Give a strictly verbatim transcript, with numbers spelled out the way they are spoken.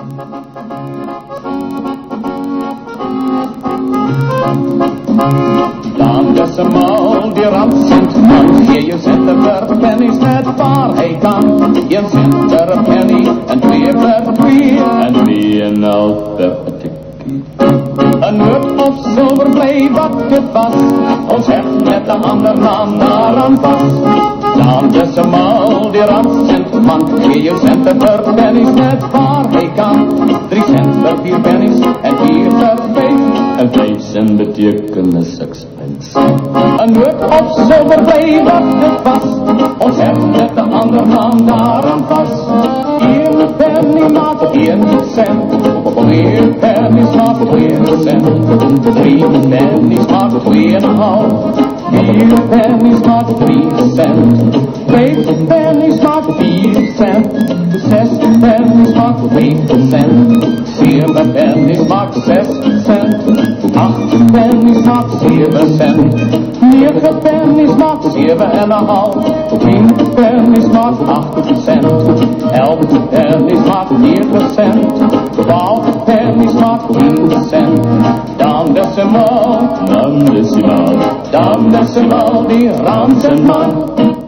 Dan decimaal die randcentman, gee je centen per pennies net waar hij kan. Een cent per penny en twee per twee en twee en half per tikkie. Een mup of zilverblij wat het was, ons heft met de ander naam naar aan pas. Dan decimaal die randcentman, gee je centen per pennies net waar hij kan. Drie cent per vier pennies en vier per vijf. En vijf cent betekenen sixpence. Een mup of zilverblij wat het was, ons heft met de ander naam daaraan vast. Eén penny maakt één cent, twee pennies maakt twee cent, drie pennies maakt twee en een half, vier pennies maakt drie cent, vijf pennies maakt vier cent, zes pennies maakt zeven cent, zeven pennies maakt zes cent, acht pennies maakt zeven cent, negen pennies maakt zeven en een half, tien pennies maakt acht cent, elf pennies maakt negen cent, twaalf pennies maakt tien cent, dan decimaal, dan decimaal, dan decimaal die randcentman.